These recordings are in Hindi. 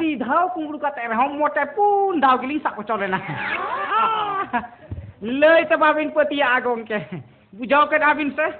dhau kumburu kata rehom mote pun dhau giling sak kocol lena. Lei te babin petia agong ke. Bujau ke abin se.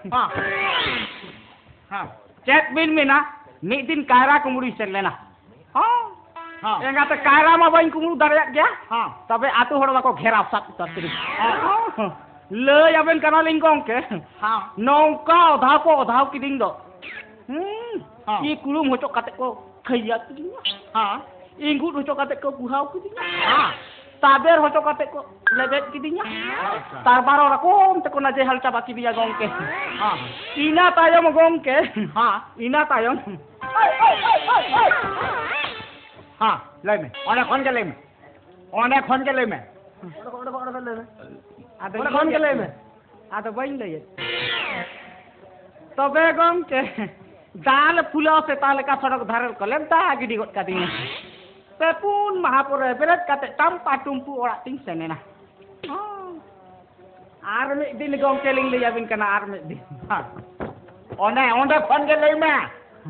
Chat bin mina mid din kaira kumburu sen lena. Yang kata kaira ma bain kumburu darat dia. Tapi atu hor bako gherap sat tatri. Lei abin kana lingkong ke. Nongkau dhau kiding do. Ki kulum hocok kata ko kaya kidingnya. Inggut hocok kata ko buhau kidingnya. Taber hocok kata ko lebet kidingnya. Tarbaro rakom te ko na jehal caba kidiya gongke. Ina tayong gongke. Ina tayong. Lei me. Ona khon ke lei me. Ona khon ke lei me. Ada khon ke lei me. Ada bain lei. Tobe gongke. Dal pula se tale ka sodak dharal kolem ta gidi got kadinga. Pepun mahapura berat kate tampa tumpu ora ting senena. Arme din gong keling le yabin kana arme din. Onde phon ke lei ma.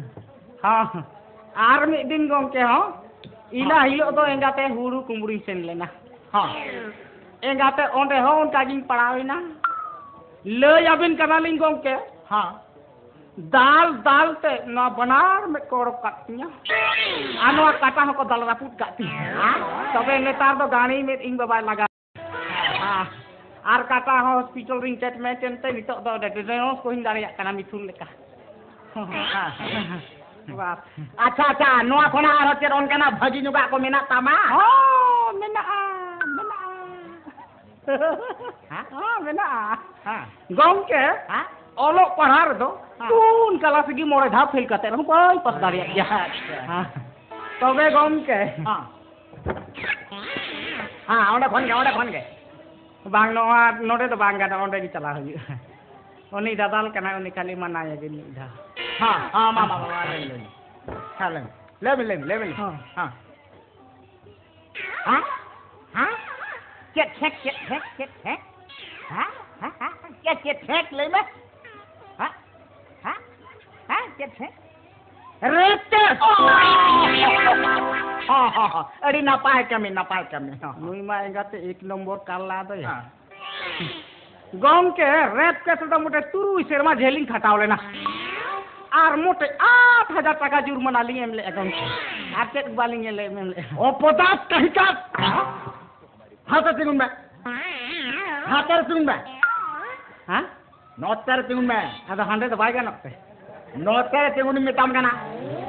Arme din gong ke ina hilo to engate huru kumburi sen lena. Engate onde on kaging parawina. Le yabin kana ling gong ke. Dal te na benar me korok katnya. Anu kata ko dal raput kati. Tapi netar to gani met ing babai laga. Ar kata hospital ring treatment ente nitok do de denos ko hindari kana mitul leka. Acha noa khona ar cer on kana bhagi juga ko menak tama. Menak. Menak. Gongke? Olok parhar do. Pun kala segi more dhap fail kate rang pai pas dari ya. Tobe gongke. Onde khon ke. Bang node to bang gada onde di chala huyu. Oni dadal kana oni kali manaya gini dah. Mama le. Salam. Level. Cek. Cek le me. Retes. Adi napai kami. Nui ma engate ek nombor kala to ya. Gongke red ke sudah mote turu serma jeling khatau lena. Ar mote 8000 টাকা जुर्माना ली एमले अकाउंट आते बालिंग ले एमले ओ 50 कहिका हाथ तिगुन में हाथर तिगुन में नोतर तिगुन में अदा 100 तो बाय नोते नोतर तिगुन में ताम कना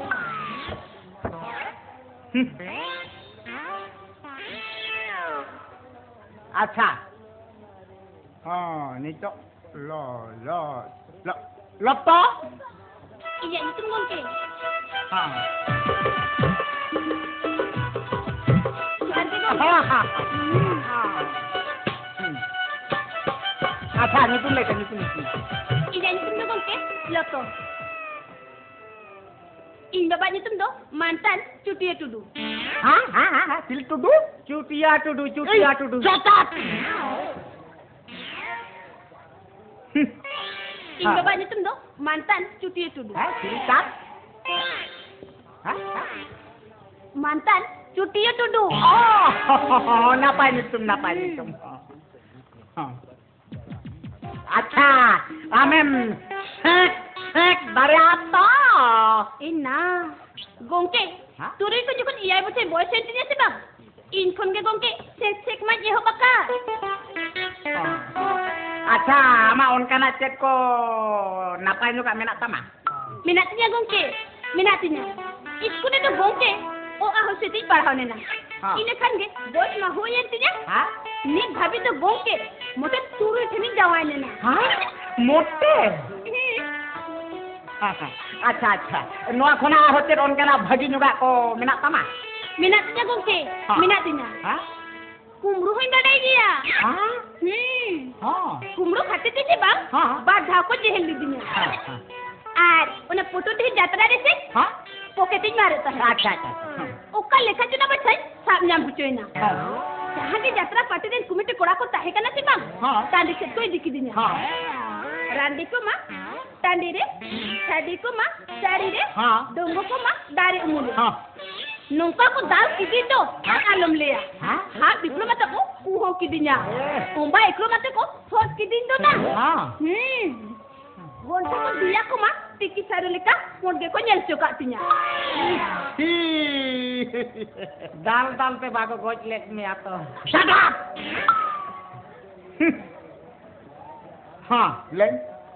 अच्छा नितो lo to iya itu mungkin अच्छा नितुन ले iya itu mungkin lo to ini bapak itu do mantan Cutia Tudu Sil Tudu Cutia Tudu catat ini bapaknya tuh do mantan Cutia Tudu. Cerita? Mantan Cutia Tudu. Oh, napain itu? Acha, amen. Sek dari apa? Ina, gongke. Turi ko jukun iya ibu saya boy sentinya sih bang. Infon ke gongke sek mah jeho bakal. Acha, ama onkana chat ko napain juga minat sama? Minatnya gongke, minatnya. Iskun itu gongke. Oh aku sedih parahnya na. Ini kan ge, bos mah hoyentinya. Nih bhabi itu gongke. Mote turu themi jawanya na. Mote? Acha. Noa khona hote onkana bhagi juga ko minat sama? Minatnya gongke, minatnya. कुमरू ही बढ़ेगी या कुमरू खाते थे बang बाधा को जेहल ली दुनिया आर उन्हें फोटो थे यात्रा रे से पॉकेटिंग मारे तो अच्छा ओका लेखा चुना बच्चा साब नाम बुचोय ना जहां के यात्रा पार्टी दिन कमिटी कोड़ा को ताहे कना से bang तांडी से कोई दिखी दुनिया रांडी को मां तांडी रे शादी को मां साड़ी रे डोंगो को मां दारी उमुले nungka ko dal kidi do alam leya ha diploma ta ko uho kidinya umba iklo mate ko fos kidin do na gonta ko dia ko ma tiki sarulika monge ko nyel coka tinya dal te bago goj lek me ato shut up leng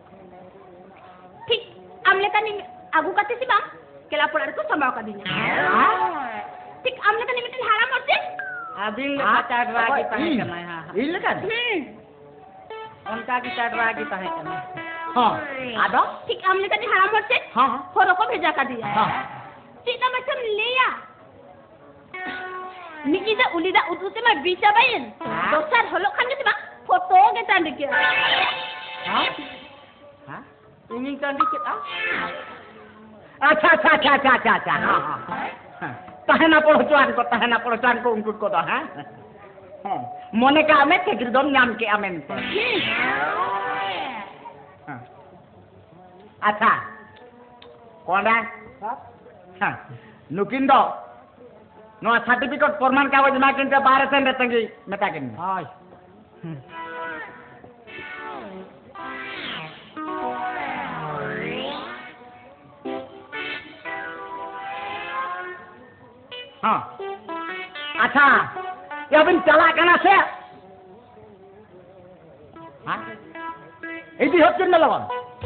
ठीक amle kani agu kate si bang kela pora ko sama kadinya ठीक amle kani mitin haram morte abin le pacar ragi tahe kana ha ille kan onka ki chad ragi tahe kana ada ठीक amle kani haram morte foro ko bheja ka diya sina macam leya niki da ulida udute ma bicha bayin dosar holo kan gitu bang foto ke tandi ke ingin kan dikit अच्छा tahena polocuan ko ungkut ko dah mone ka ame te girdom nyam ke amen अच्छा konda nukin do no certificate forman kawaj makin te bare sen retangi metakin hai अच्छा ya bin chala kana se ini hocche na lawan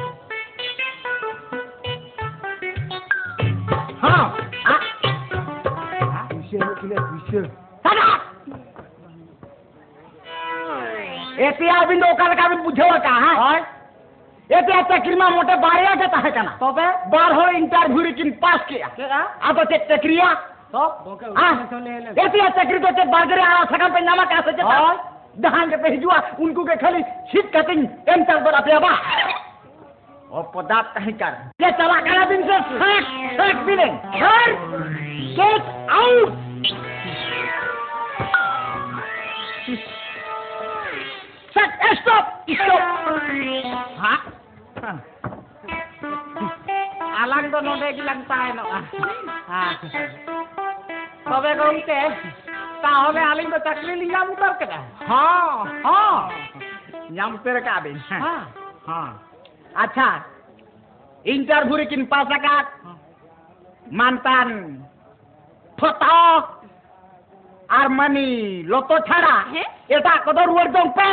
एते अबिन ओकाल का बिन बुझेवा का हां एते चक्री में मोटे बारिया देता है kana तबे 12 इंटरव्यू रिकिन पास किया अब तो चक्रिया तो एते चक्री तो बारगरे आ सका पे नामा का से दहान के पेजुआ उनको के खाली सीट कटिंग एंटर पर अपया और पदार्थ कहीं कर ये चला करा दिन से सेक billing sir get out Set, stop! Alang do node gilang tayo no. Tobe gongke, tahole aling do chakri linyam utar kada. nyam per ka bin अच्छा इंटरव्यू रिकिन pass akat mantan foto Armani loto chara eta kodor word dong pa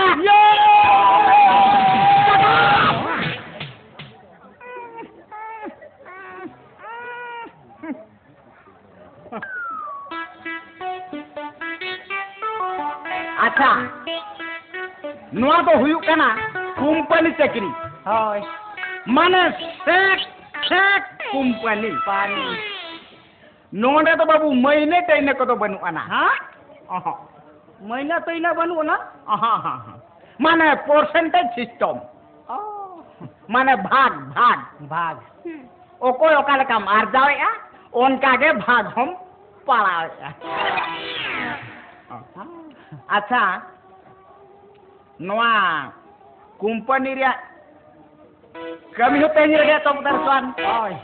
अच्छा नोआ तो हुयु kana company chakri Hoy, माने सेक company pani. नोंडे तो बाबू महीने तैने को तो बनु आना Mahina to ina banu na? माने परसेंटेज सिस्टम माने भाग Bag. ओको ओकाले काम आर जावेगा उनका के भाग हम पड़ावेगा अच्छा नोआ कंपनी रे कमी होते ही रे तो दर्शन Hoy.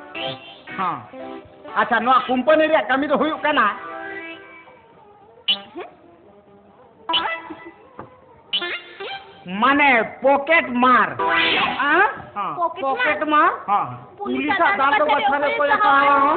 अच्छा नोआ कंपनी रे कमी तो हुयु कना माने पॉकेट मार Pocket ma? Pulis dal do bachale ko ya kawa ho.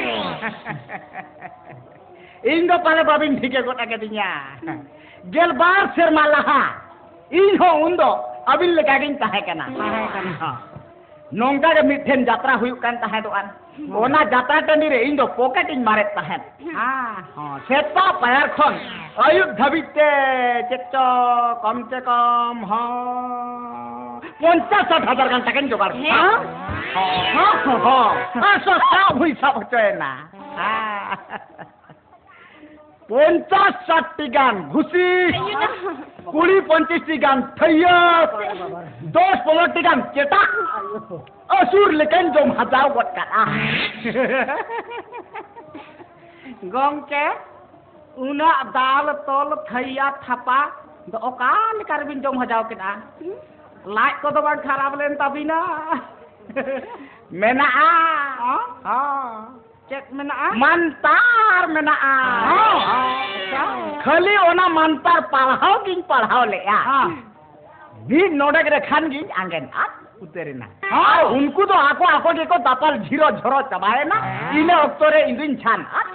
इन दो पाले बाबिन ठीक है गोटा के दिया गेल बार शेर मालाहा इन हो उन दो अबिन लेका गिन ताहे कना नोंगा के मिठेन यात्रा हुयु कान ताहे दो आन ओना यात्रा टंडी रे इन दो पॉकेट इन मारे ताहे सेता पायर खन अयुब धबिते चेक्चो कम से कम 50-60 घंटा के जोगाड़ सब हुई सब चेना 50-60 गान घुसी 20-25 गान थैया 10-15 गान चेता असुर लेकिन जो हजाव गोट का Gongke, una dal tol thaya thapa do okal karbin jom hajaw kita. Like ko do bang kharab len tabina. मेना Cek mena mantap mantar mena'a. Khali ona mantar palhau gin palhau le'a. Big noda kira khan gin anggen at uterina. Unku to ako geko tapal zero zoro cabae na. Ine oktore indin chan at.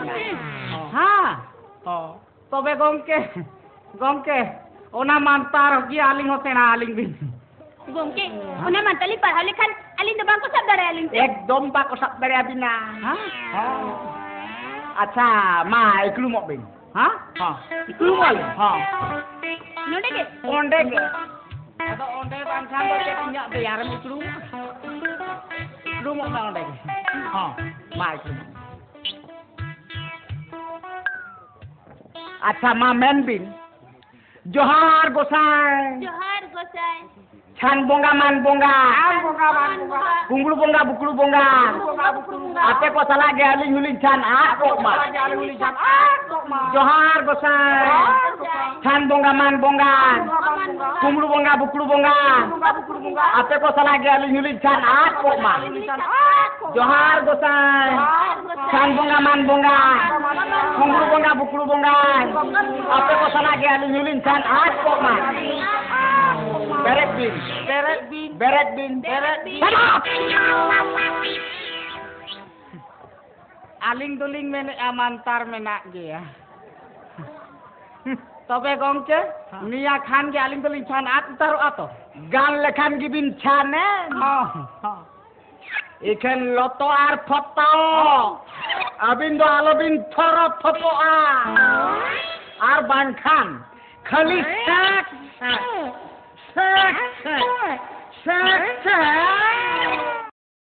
Tobe gongke ona mantar gi aling hotena aling bin. Gongke, ona mantali pahal lekhan aling do bangko sab dare aling. Ekdom ba ko sab dare abina. Acha ma iklu mo bin. Iklu mo le. Node ke? Onde ke. Ado onde bangkhan do ketinya biar iklu. Iklu mo na onde ke. Ma iklu. Acha ma men bin. Johar Gosai. Johar Gosai. Chan bonga man bonga. Bunglu bonga buklu bonga. Ape ko salah ge aling huling chan ako ma. Johar Gosai. Chan bonga man bonga. Bunglu bonga buklu bonga. Ape ko salah ge aling huling chan ako ma. Johar Gosai. Chan bonga man bonga. Bunglu bonga buklu bonga. Ape ko salah ge aling huling chan ako ma. Beret bin. Aling duling mene amantar menak ge ya. Tobe gongke niya khan ge aling duling chan at taru ato. Gan lekhan gibin chane. Ikan loto ar foto. Abindo alobin thoro foto ar bangkhan. Khali sek.